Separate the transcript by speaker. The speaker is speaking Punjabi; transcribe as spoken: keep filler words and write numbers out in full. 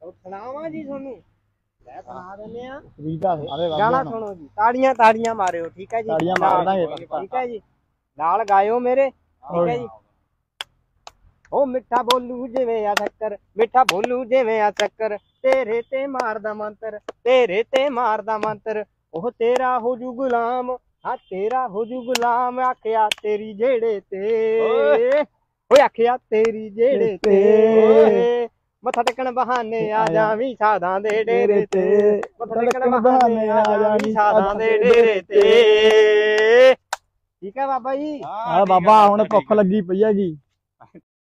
Speaker 1: ਸੁਣਾਵਾਂ ਜੀ ਤੁਹਾਨੂੰ ਲੈ ਸੁਣਾ ਦਿੰਦੇ ਆ
Speaker 2: ਠੀਕ ਆ ਸਾਰੇ
Speaker 1: ਗਾਣਾ ਸੁਣੋ ਜੀ ਤਾੜੀਆਂ ਤਾੜੀਆਂ ਮਾਰਿਓ ਠੀਕ ਹੈ ਜੀ
Speaker 2: ਤਾੜੀਆਂ ਮਾਰ ਦਾਂਗੇ
Speaker 1: ਠੀਕ ਹੈ ਜੀ ਨਾਲ ਗਾਇਓ ਮੇਰੇ ਠੀਕ ਹੈ ਜੀ ਉਹ ਮਿੱਠਾ ਬੋਲੂ ਜਿਵੇਂ ਆ ਸ਼ੱਕਰ ਮਿੱਠਾ ਬੋਲੂ ਜਿਵੇਂ ਆ ਸ਼ੱਕਰ ਤੇਰੇ ਤੇ ਮਾਰਦਾ ਮੰਤਰ ਤੇਰੇ ਤੇ ਮਾਰਦਾ ਮੰਤਰ ਉਹ ਤੇਰਾ ਹੋ ਜੂ ਗੁਲਾਮ ਹਾਂ ਤੇਰਾ ਹੋ ਜੂ ਗੁਲਾਮ ਆਖਿਆ ਤੇਰੀ ਜਿਹੜੇ ਤੇ ਓਏ ਆਖਿਆ ਤੇਰੀ ਜਿਹੜੇ ਤੇ ਮੱਥਾ ਟੇਕਣ ਬਹਾਨੇ ਆ ਜਾਵੀਂ ਸਾਧਾਂ ਦੇ ਡੇਰੇ ਤੇ ਮੱਥਾ ਟੇਕਣ ਬਹਾਨੇ ਆ ਜਾਵੀਂ ਸਾਧਾਂ ਦੇ ਡੇਰੇ ਤੇ ਠੀਕ ਹੈ ਬਾਬਾ ਜੀ।
Speaker 2: ਆ ਬਾਬਾ ਹੁਣ ਭੁੱਖ ਲੱਗੀ ਪਈ ਹੈਗੀ।